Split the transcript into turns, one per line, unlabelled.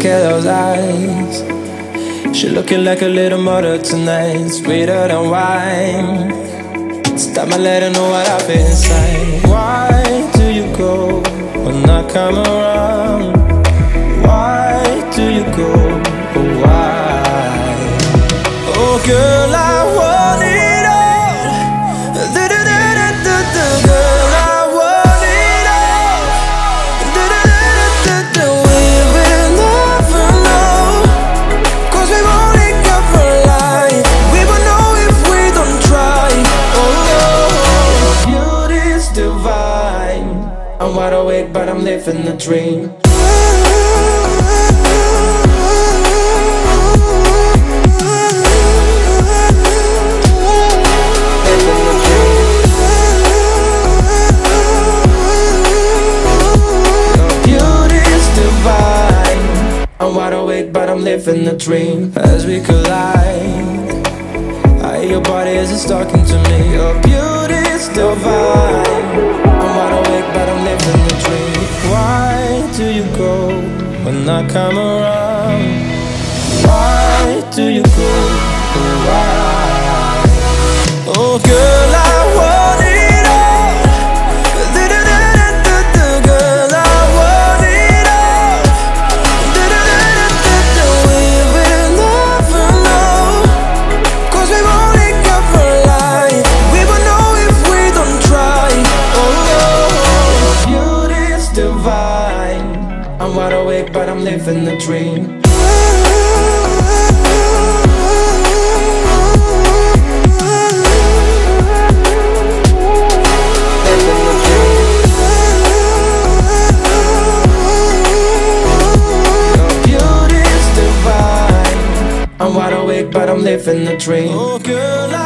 at those eyes. She looking like a little mother tonight, sweeter than wine. Stop my letting know what I feel inside. Why do you go when I come around? Why do you go? Oh, why? Oh girl, I want it all. Girl, I want it all. We will never know, 'cause we've only got for life. We will know if we don't try. Oh, beauty's divine. I'm wide awake, but I'm living the dream. I'm wide awake, but I'm living the dream. As we collide, your body is talking to me. Your beauty's divine. I'm wide awake, but I'm living the dream. Why do you go when I come around? Why do you go? Why? Oh girl, I want it all. Girl, I want it all. We will never know, 'cause we've only got for life. We will know if we don't try. Oh, beauty's divine. I'm wide awake, but I'm living the dream. I'm wide awake, but I'm living the dream. Oh girl,